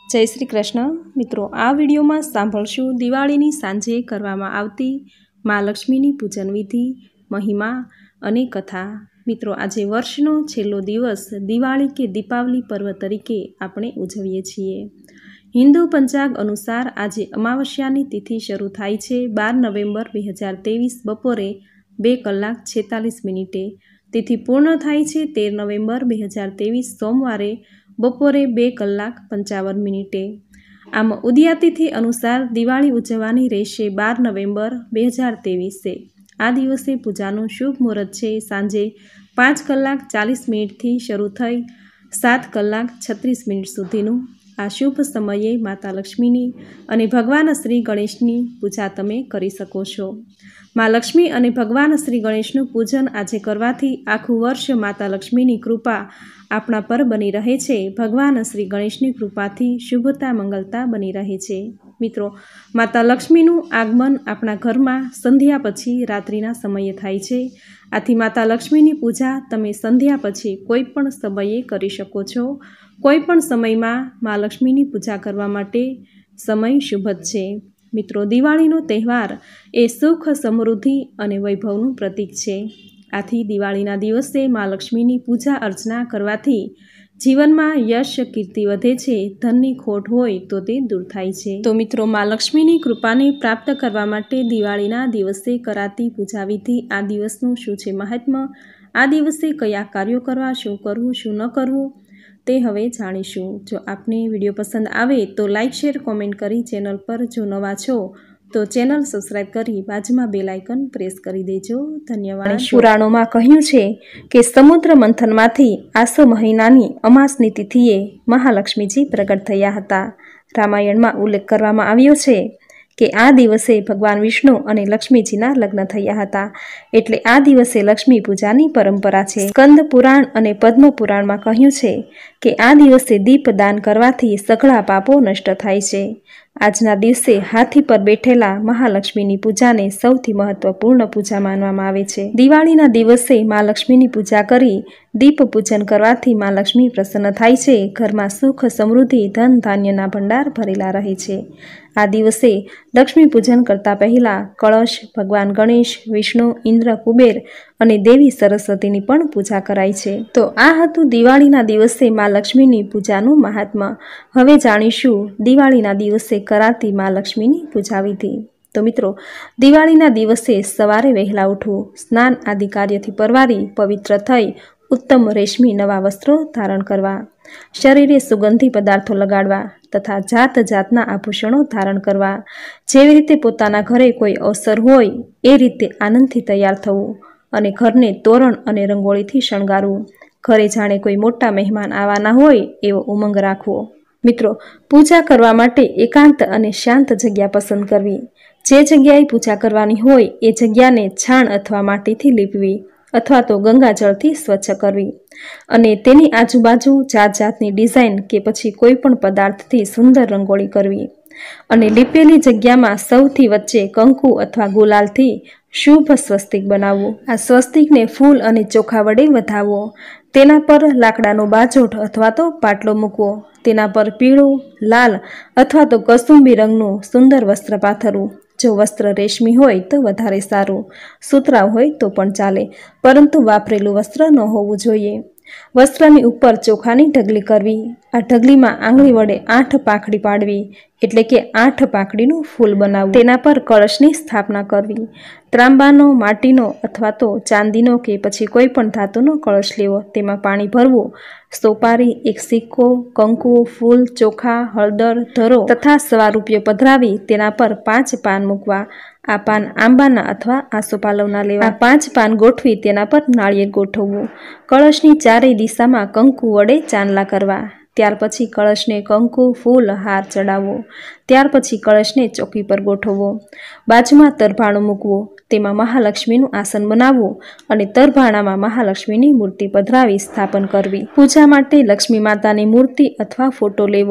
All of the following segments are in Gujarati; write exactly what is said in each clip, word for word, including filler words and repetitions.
जय श्री कृष्ण। मित्रों आ विडियो में सांभळशुं दिवाळीनी सांजे करवामां आवती मां लक्ष्मीनी पूजन विधि, महिमा अने कथा। मित्रों आजे वर्षनो छेल्लो दिवस दिवाળી के दीपावली पर्व तरीके आपणे उजवीए छीए। हिंदू पंचांग अनुसार आजे अमावस्यानी तिथि शरू थाय छे बार नवेम्बर बे हज़ार तेवीस बपोरे बे कलाक छेतालीस मिनिटे। तिथि पूर्ण थाय छे तेर नवेम्बर बे हज़ार तेवीस सोमवारे बपोरे बे कलाक पंचावन मिनिटे। आम उदिया तिथि अनुसार दिवाળી उजववानी रहेशे बार नवेम्बर बे हज़ार तेवीसे। आ दिवसे पूजानुं शुभ मुहूर्त छे सांजे पांच कलाक चालीस मिनिटथी शरू थई सात कलाक छत्रीस मिनिट सुधीनुं। आ शुभ समये माता लक्ष्मीनी अने भगवान श्री गणेशनी पूजा तमे करी शको छो। मां लक्ष्मी अने भगवान श्री गणेशनुं पूजन आजे करवाथी आखुं वर्ष माता लक्ष्मीनी कृपा आपणा पर बनी रहे छे। भगवान श्री गणेशनी कृपाथी शुभता मंगलता बनी रहे छे। मित्रों माता लक्ष्मीनुं आगमन आपणा घरमां संध्या पछी रात्रिना समये थाय छे। आथी माता लक्ष्मीनी पूजा तमे संध्या पछी कोईपण समये करी शको छो। कोईपण समयमां मां लक्ष्मीनी पूजा करवा माटे समय शुभ ज छे। मित्रों दिवाळीनो तहेवार ए सुख समृद्धि अने वैभवनुं प्रतीक छे। आथी दिवाळीना दिवसे मां लक्ष्मीनी पूजा अर्चना करवाथी जीवनमां यश कीर्ति वधे छे। धननी खोट होय तो ते दूर थाय छे। तो मित्रों मां लक्ष्मीनी कृपाने प्राप्त करवा माटे दिवाळीना दिवसे कराती पूजा विधि आ दिवसनुं शुं छे महात्म्य, आ दिवसे कया कार्यो करवा, शुं करवुं शुं न करवुं ते हवे जाणीशुं। जो आपने विडियो पसंद आवे तो लाइक शेर कॉमेंट करी चेनल पर जो नवा छो तो चेनल सब्सक्राइब करी बाजुमां बेल आइकन प्रेस करी देजो। धन्यवाद। पुराणोमां कह्युं छे के समुद्र मंथनमांथी आसो महीनानी अमासनी तिथिए महालक्ष्मीजी प्रगट थया हता। रामायणमां उल्लेख करवामां आव्यो छे के आ दिवसे भगवान विष्णु अने लक्ष्मीजीना लग्न थया हता, एटले आ दिवसे लक्ष्मी पूजानी परंपरा छे। स्कंद पुराण अने पद्म पुराणमां कह्युं छे के आ दिवसे दीपदान करवाथी सगळा पापो नष्ट थाय छे। आजना दिवसे हाथी पर बैठेला महालक्ष्मीनी पूजाने सौथी महत्वपूर्ण पूजा मानवामां आवे छे। दिवाळीना दिवसे मां लक्ष्मीनी पूजा करी दीप पूजन करवाथी मां लक्ष्मी प्रसन्न थाय छे। घरमां सुख समृद्धि धन धान्यना भंडार भरेला रहे छे। आ दिवसे लक्ष्मी पूजन करता पहेला कलश भगवान गणेश, विष्णु, इंद्र, कुबेर अने देवी सरस्वतीनी पण पूजा कराय छे। तो आ हतुं दिवाळीना दिवसे मां लक्ष्मीनी पूजानुं महात्म्य। हवे जाणीशुं दिवाळीना दिवसे कराती मां लक्ष्मीनी पूजा विधि। तो मित्रों दिवाळीना दिवसे सवारे वहेला उठवुं, स्नान आदि कार्यथी परवारी पवित्र थई उत्तम रेशमी नवा वस्त्रो धारण करवा, शरीरे सुगंधी पदार्थो लगाड़वा तथा जात जातना आभूषणों धारण करवा। जेवी रीते पोताना घरे कोई अवसर होय ए रीते आनंदथी तैयार थवुं अने घरने तोरण अने रंगोळीथी शणगारवुं। घरे जाणे कोई मोटा मेहमान आवाना होय एवो उमंग राखवो। मित्रों पूजा करवा माटे एकांत अने शांत जग्या पसंद करवी। जे जग्याए पूजा करवानी होय ए जग्याने छाण अथवा माटीथी लीपवी अथवा तो गंगाजळथी स्वच्छ करवी अने तेनी आजुबाजु जात जातनी डिजाइन के पछी कोईपण पदार्थथी सुंदर रंगोळी करवी अने लीपेली जग्यामां सौथी वच्चे कंकु अथवा गुलालथी शुभ स्वस्तिक बनाववुं। आ स्वस्तिकने फूल अने चोखा वडे वधाववो। तेना पर लाकडानो बाजोट अथवा तो पाटलो मूकवो। तेना पर पीळुं, लाल अथवा तो कसुंबी रंगनुं सुंदर वस्त्र पाथरवुं। जो वस्त्र रेशमी होय तो वधारे सारुं, सूतराव होय तो पण चाले, परंतु वापरेलुं वस्त्र न होवुं जोईए। वस्त्रनी उपर चोखानी ढगली करवी। आ ढगलीमां आंगળી वडे आठ पाखडी पाडवी एटले के आठ पाखडीनुं फूल बनाववुं। तेना पर कळशनी स्थापना करवी। ત્રાંબાનો, માટીનો અથવા તો ચાંદીનો કે પછી કોઈ પણ ધાતુનો કળશ લેવો, તેમાં પાણી ભરવું, સોપારી, એક સિક્કો, કંકુ, ફૂલ, ચોખા, હળદર, ધરો તથા સવા રૂપિયો પધરાવી તેના પર પાંચ પાન મૂકવા। આ પાન આંબાના અથવા આસોપાલવના લેવા। આ પાંચ પાન ગોઠવી તેના પર નાળિયેર ગોઠવવું। કળશની ચારેય દિશામાં કંકુ વડે ચાંદલા કરવા। ત્યાર પછી કળશને કંકુ, ફૂલ, હાર ચડાવવો। ત્યાર પછી કળશને ચોકી પર ગોઠવવો। બાજુમાં તરભાણું મૂકવું, તેમાં મહાલક્ષ્મીનું આસન બનાવવું અને તરભાણામાં મહાલક્ષ્મીની મૂર્તિ પધરાવી સ્થાપન કરવી। પૂજા માટે લક્ષ્મી માતાની મૂર્તિ અથવા ફોટો લેવો।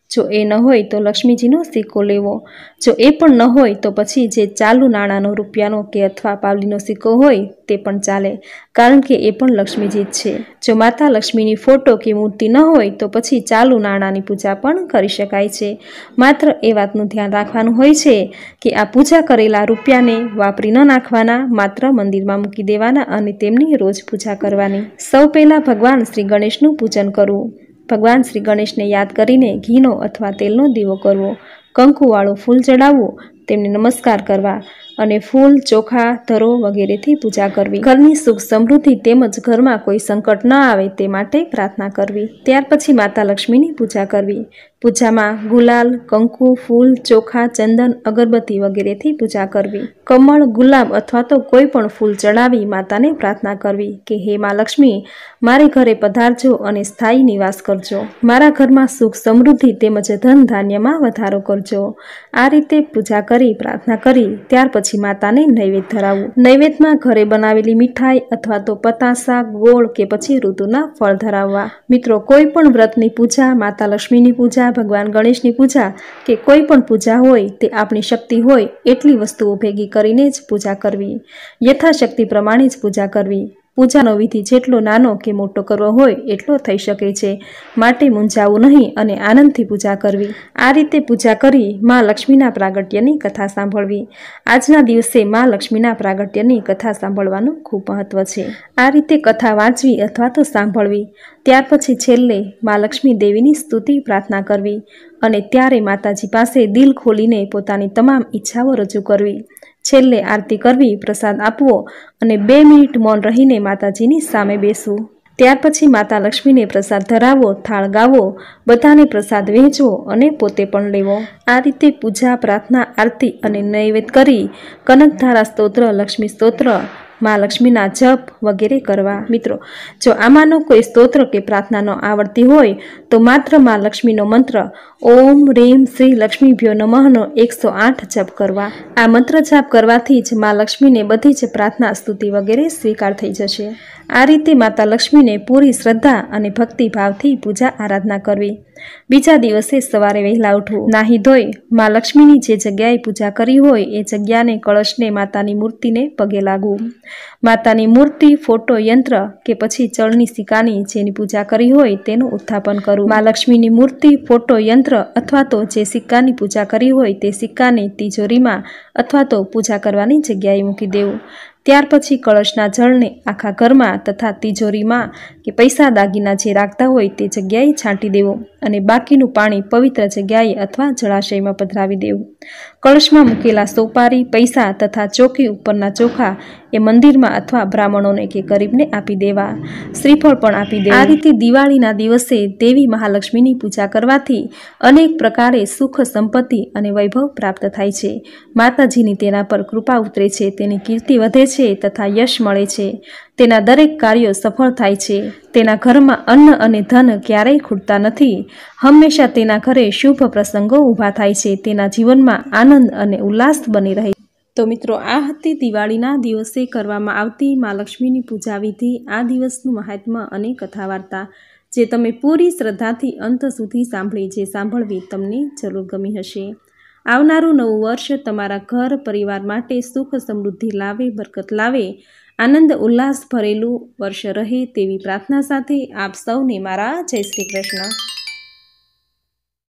જો એ ન હોય તો લક્ષ્મીજીનો સિક્કો લેવો, જો એ પણ ન હોય તો પછી જે ચાલુ નાણાંનો રૂપિયાનો કે અથવા પાવલીનો સિક્કો હોય તે પણ ચાલે, કારણ કે એ પણ લક્ષ્મીજી જ છે. જો માતા લક્ષ્મીની ફોટો કે મૂર્તિ ન હોય તો પછી ચાલુ નાણાંની પૂજા પણ કરી શકાય છે. માત્ર એ વાતનું ધ્યાન રાખવાનું હોય છે કે આ પૂજા કરેલા રૂપિયાને વાપરી ન નાખવાના, માત્ર મંદિરમાં મૂકી દેવાના અને તેમની રોજ પૂજા કરવાની. સૌ પહેલાં ભગવાન શ્રી ગણેશનું પૂજન કરવું. ભગવાન શ્રી ગણેશને યાદ કરીને ઘીનો અથવા તેલનો દીવો કરવો, કંકુવાળું ફૂલ ચડાવવું, તેમને નમસ્કાર કરવા અને ફૂલ, ચોખા, ધરો વગેરેથી પૂજા કરવી. ઘરની સુખ સમૃદ્ધિ તેમજ ઘરમાં કોઈ સંકટ ન આવે તે માટે પ્રાર્થના કરવી. ત્યાર પછી માતા લક્ષ્મીની પૂજા કરવી. પૂજામાં ગુલાલ, કંકુ, ફૂલ, ચોખા, ચંદન, અગરબત્તી વગેરેથી પૂજા કરવી. કમળ, ગુલાબ અથવા તો કોઈ પણ ફૂલ ચડાવી માતાને પ્રાર્થના કરવી કે હે મા લક્ષ્મી, મારે ઘરે પધારજો અને સ્થાયી નિવાસ કરજો. મારા ઘરમાં સુખ સમૃદ્ધિ તેમજ ધન ધાન્યમાં વધારો કરજો. આ રીતે પૂજા કરી પ્રાર્થના કરી ત્યાર પછી માતાને નૈવેદ્ય ધરાવવું. નૈવેદ્યમાં ઘરે બનાવેલી મીઠાઈ અથવા તો પતાસા, ગોળ કે પછી ઋતુના ફળ ધરાવવા. મિત્રો, કોઈ પણ વ્રતની પૂજા, માતા લક્ષ્મીની પૂજા, ભગવાન ગણેશની પૂજા કે કોઈ પણ પૂજા હોય તે આપણી શક્તિ હોય એટલી વસ્તુઓ ભેગી કરીને જ પૂજા કરવી. યથાશક્તિ પ્રમાણે જ પૂજા કરવી. પૂજાનો વિધિ જેટલો નાનો કે મોટો કરવો હોય એટલો થઈ શકે છે, માટે મૂંઝાવું નહીં અને આનંદથી પૂજા કરવી. આ રીતે પૂજા કરી મા લક્ષ્મીના પ્રાગટ્યની કથા સાંભળવી. આજના દિવસે મા લક્ષ્મીના પ્રાગટ્યની કથા સાંભળવાનું ખૂબ મહત્વ છે. આ રીતે કથા વાંચવી અથવા તો સાંભળવી. ત્યાર પછી છેલ્લે મા લક્ષ્મી દેવીની સ્તુતિ પ્રાર્થના કરવી અને ત્યારે માતાજી પાસે દિલ ખોલીને પોતાની તમામ ઈચ્છાઓ રજૂ કરવી. છેલ્લે આરતી કરવી, પ્રસાદ આપવો અને બે મિનિટ મૌન રહીને માતાજીની સામે બેસવું. ત્યાર પછી માતા લક્ષ્મીને પ્રસાદ ધરાવો, થાળ ગાવો, બધાને પ્રસાદ વહેંચવો અને પોતે પણ લેવો. આ રીતે પૂજા, પ્રાર્થના, આરતી અને નૈવેદ્ય કરી કનકધારા સ્તોત્ર, લક્ષ્મી સ્તોત્ર, મા લક્ષ્મીના જપ વગેરે કરવા. મિત્રો, જો આમાંનો કોઈ સ્તોત્ર કે પ્રાર્થના ન આવડતી હોય તો માત્ર મા લક્ષ્મીનો મંત્ર ઓમ રીમ શ્રી લક્ષ્મીભ્યો નમઃનો એકસો આઠ જપ કરવા. આ મંત્ર જાપ કરવાથી જ મા લક્ષ્મીને બધી જ પ્રાર્થના, સ્તુતિ વગેરે સ્વીકાર થઈ જશે. આ રીતે માતા લક્ષ્મીને પૂરી શ્રદ્ધા અને ભક્તિભાવથી પૂજા આરાધના કરવી. બીજા દિવસે સવારે વહેલા ઉઠવું, નાહી ધોઈ મા લક્ષ્મીની જે જગ્યાએ પૂજા કરી હોય એ જગ્યાને, કળશને, માતાની મૂર્તિને પગે લાગવું. માતાની મૂર્તિ, ફોટો, યંત્ર કે પછી ચળની સિક્કાની જેની પૂજા કરી હોય તેનું ઉત્થાપન કરવું. મા લક્ષ્મીની મૂર્તિ, ફોટો, યંત્ર અથવા તો જે સિક્કાની પૂજા કરી હોય તે સિક્કાને તિજોરીમાં અથવા તો પૂજા કરવાની જગ્યાએ મૂકી દેવું. ત્યાર પછી કળશના જળને આખા ઘરમાં તથા તિજોરીમાં કે પૈસા દાગીના જે રાખતા હોય તે જગ્યાએ છાંટી દેવો અને બાકીનું પાણી પવિત્ર જગ્યાએ અથવા જળાશયમાં પધરાવી દેવું. કળશમાં મૂકેલા સોપારી, પૈસા તથા ચોકી ઉપરના ચોખા એ મંદિરમાં અથવા બ્રાહ્મણોને કે ગરીબને આપી દેવા. શ્રીફળ પણ આપી દેવું. આ રીતે દિવાળીના દિવસે દેવી મહાલક્ષ્મીની પૂજા કરવાથી અનેક પ્રકારે સુખ, સંપત્તિ અને વૈભવ પ્રાપ્ત થાય છે. માતાજીની તેના પર કૃપા ઉતરે છે, તેની કીર્તિ વધે છે તથા યશ મળે છે. તેના દરેક કાર્યો સફળ થાય છે. તેના ઘરમાં અન્ન અને ધન ક્યારેય ખૂટતા નથી. હંમેશા તેના ઘરે શુભ પ્રસંગો ઊભા થાય છે. તેના જીવનમાં આનંદ અને ઉલ્લાસ બની રહે. તો મિત્રો, આ હતી દિવાળીના દિવસે કરવામાં આવતી મા લક્ષ્મીની પૂજા વિધિ, આ દિવસનું મહાત્મ્ય અને કથા વાર્તા જે તમે પૂરી શ્રદ્ધાથી અંત સુધી સાંભળી, જે સાંભળવી તમને જરૂર ગમી હશે. આવનારું નવું વર્ષ તમારા ઘર પરિવાર માટે સુખ સમૃદ્ધિ લાવે, બરકત લાવે, આનંદ ઉલ્લાસ ભરેલું વર્ષ રહે તેવી પ્રાર્થના સાથે આપ સૌને મારા જય શ્રી કૃષ્ણ.